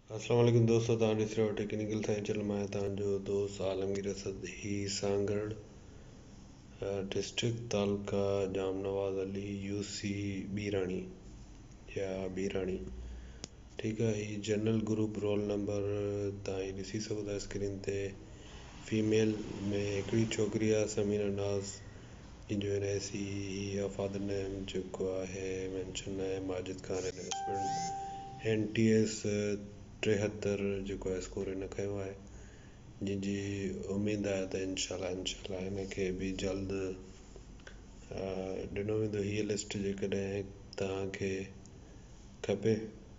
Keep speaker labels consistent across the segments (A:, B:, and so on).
A: अस्सलाम वालेकुम दोस्तों, तव्हां ॾिसी रहियो टेक्निकल साइंस चैनल। मां तव्हांजो दोस्त आलमगीर असद ही सांगड़ डिस्ट्रिक्ट तालुका जाम नवाज़ अली यूसी बीरानी या बीरानी। ठीक है, ही जनरल ग्रुप रोल नंबर तव्हां ही ॾिसी सघो था स्क्रीन ते। फीमेल में हिकिड़ी छोकिरी आहे समीना नाज़, जंहिंजो एन आई सी या फादर नेम जेको आहे मैंशन आहे Majid Khan and husband. N T S 73 जेको आहे स्कोर हिन कयो आहे, जंहिंजी उमेदु आहे त इंशाल्लाह हिनखे बि जल्द ॾिनो वेंदो। हीअ लिस्ट जेकॾहिं तव्हांखे खपे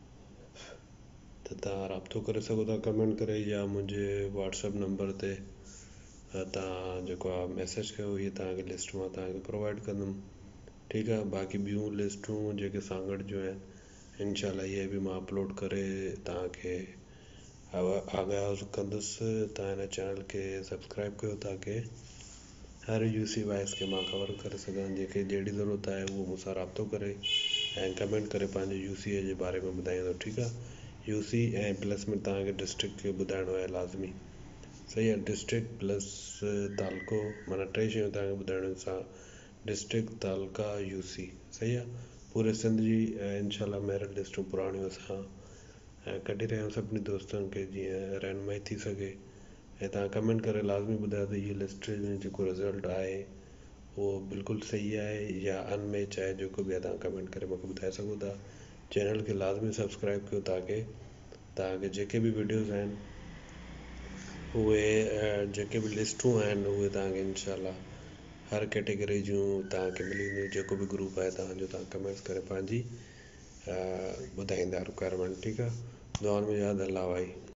A: त तव्हां राब्तो करे सघो था कमेंट करे, या मुंहिंजे व्हाट्सएप नंबर ते तव्हां जेको आहे मैसेज कयो। हीअ तव्हांखे लिस्ट मां तव्हांखे प्रोवाइड कंदुमि। ठीकु आहे, बाक़ी ॿियूं लिस्टूं जेके सांगड़ जूं आहिनि इंशाल्लाह इहे बि मां अपलोड करे तव्हांखे आगाह कंदुसि। तव्हां हिन चैनल खे सब्सक्राइब कयो ताकी हर यूसी वाइस खे मां कवर करे सघां। जंहिंखे जहिड़ी ज़रूरत आहे उहो मूंसां राब्तो करे ऐं कमेंट करे पंहिंजे यूसीअ जे बारे में ॿुधाईंदो। ठीकु आहे, यूसी ऐं प्लस में तव्हांखे डिस्ट्रिक्ट खे ॿुधाइणो आहे लाज़मी। सही आहे, डिस्ट्रिक्ट प्लस तालुको, माना टे शयूं तव्हांखे ॿुधाइणियूं सां डिस्ट्रिक्ट तालुका यूसी। सही आहे, पूरे सिंध जी इंशाल्लाह मेरिट लिस्टूं पुराणियूं असां कढी रहिया आहियूं सभिनी दोस्तनि खे, जीअं रहनुमाई थी सघे। ऐं तव्हां कमेंट करे लाज़मी ॿुधायो त हीअ लिस्ट में जेको रिज़ल्ट आहे उहो बिल्कुलु सही आहे या अनमैच आहे। जेको बि आहे तव्हां कमेंट करे मूंखे ॿुधाए सघो था। चैनल खे लाज़मी सब्सक्राइब कयो ताकी तव्हांखे जेके बि वीडियोज़ आहिनि उहे जेके बि लिस्टूं आहिनि उहे तव्हांखे इंशाल्लाह हर कैटेगरी जूं तव्हांखे मिली वेंदियूं। जेको बि ग्रुप आहे तव्हांजो, तव्हां कमेंट्स करे पंहिंजी ॿुधाईंदा रिक्वायरमेंट। ठीकु आहे, दुआनि में यादि, अल्लाह भाई।